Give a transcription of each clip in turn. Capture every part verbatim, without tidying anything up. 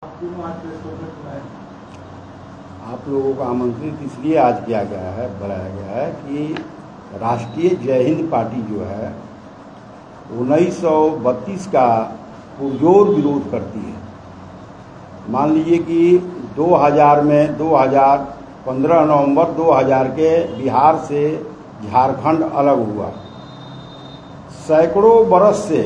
आप लोगों को आमंत्रित इसलिए आज किया गया है बुलाया गया है कि राष्ट्रीय जय हिंद पार्टी जो है उन्नीस सौ बत्तीस का पुरजोर विरोध करती है। मान लीजिए कि दो हज़ार में दो हज़ार पंद्रह नवंबर दो हज़ार के बिहार से झारखंड अलग हुआ। सैकड़ों बरस से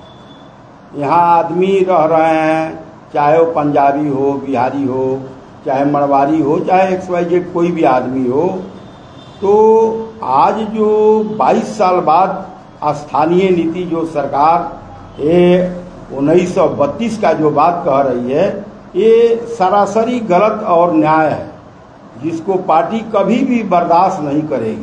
यहाँ आदमी रह रहे हैं, चाहे वो पंजाबी हो, बिहारी हो, चाहे मरवाड़ी हो, चाहे एक्स वाई जेड कोई भी आदमी हो। तो आज जो बाईस साल बाद स्थानीय नीति जो सरकार ये उन्नीस सौ बत्तीस का जो बात कह रही है, ये सरासरी गलत और न्याय है, जिसको पार्टी कभी भी बर्दाश्त नहीं करेगी।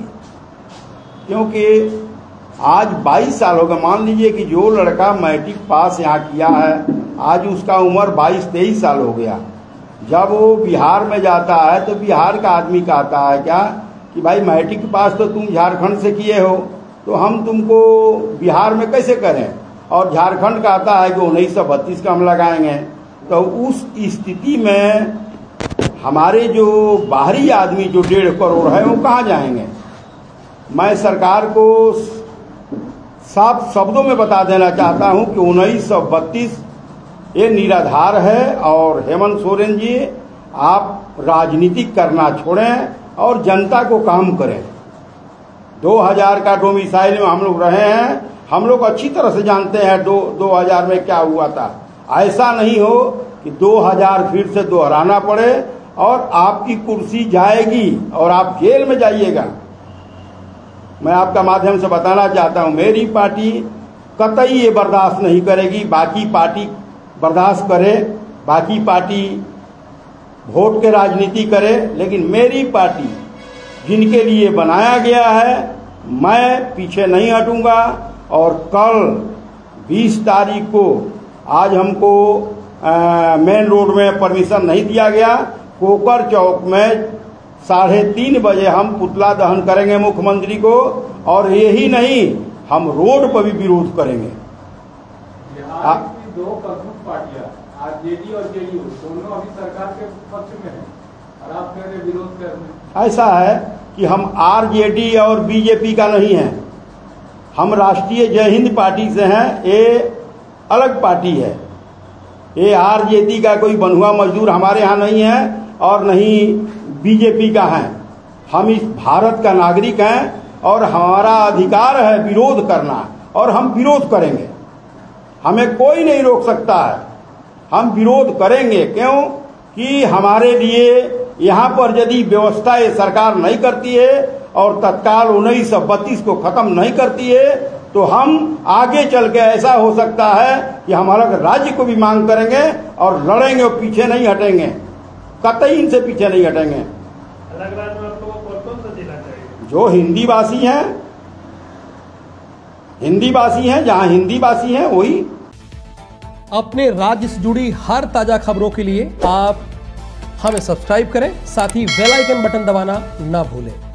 क्योंकि आज बाईस साल हो गए। मान लीजिए कि जो लड़का मैट्रिक पास यहाँ किया है, आज उसका उम्र बाईस तेईस साल हो गया। जब वो बिहार में जाता है तो बिहार का आदमी कहता है क्या कि भाई मैट्रिक पास तो तुम झारखंड से किए हो, तो हम तुमको बिहार में कैसे करें। और झारखंड कहता है कि उन्नीस सौ बत्तीस का हम लगाएंगे। तो उस स्थिति में हमारे जो बाहरी आदमी जो डेढ़ करोड़ है वो कहाँ जाएंगे। मैं सरकार को साफ शब्दों में बता देना चाहता हूं कि उन्नीस सौ बत्तीस ये निराधार है। और हेमंत सोरेन जी, आप राजनीति करना छोड़ें और जनता को काम करें। दो हज़ार का डोमिसाइल में हम लोग रहे हैं, हम लोग अच्छी तरह से जानते हैं दो दो हजार में क्या हुआ था। ऐसा नहीं हो कि दो हज़ार फिर से दोहराना पड़े और आपकी कुर्सी जाएगी और आप जेल में जाइएगा। मैं आपका माध्यम से बताना चाहता हूं, मेरी पार्टी कतई ये बर्दाश्त नहीं करेगी। बाकी पार्टी बर्दाश्त करे, बाकी पार्टी वोट के राजनीति करे, लेकिन मेरी पार्टी जिनके लिए बनाया गया है, मैं पीछे नहीं हटूंगा। और कल बीस तारीख को, आज हमको मेन रोड में परमिशन नहीं दिया गया, कोकर चौक में साढ़े तीन बजे हम पुतला दहन करेंगे मुख्यमंत्री को। और यही नहीं, हम रोड पर भी विरोध करेंगे। बिहार की दो प्रमुख पार्टियां आरजेडी और जेडीयू दोनों अभी सरकार के पक्ष में है और आप कह रहे विरोध कर रहे हैं। ऐसा है कि हम आरजेडी और बीजेपी का नहीं है, हम राष्ट्रीय जय हिंद पार्टी से हैं। ये अलग पार्टी है। ये आरजेडी का कोई बंधुआ मजदूर हमारे यहाँ नहीं है और नहीं बीजेपी का है। हम इस भारत का नागरिक हैं और हमारा अधिकार है विरोध करना, और हम विरोध करेंगे। हमें कोई नहीं रोक सकता है, हम विरोध करेंगे। क्यों कि हमारे लिए यहाँ पर यदि व्यवस्था ये सरकार नहीं करती है और तत्काल उन्नीस सौ बत्तीस को खत्म नहीं करती है, तो हम आगे चल के ऐसा हो सकता है कि हम अलग राज्य को भी मांग करेंगे और लड़ेंगे और पीछे नहीं हटेंगे, कतई इनसे पीछे नहीं हटेंगे। अलग राज्य में आपको कौन सा जिला चाहिए? जो हिंदी भाषी हैं, हिंदी भाषी हैं, जहां हिंदी भाषी हैं वही। अपने राज्य से जुड़ी हर ताजा खबरों के लिए आप हमें सब्सक्राइब करें, साथ ही बेल आइकन बटन दबाना ना भूलें।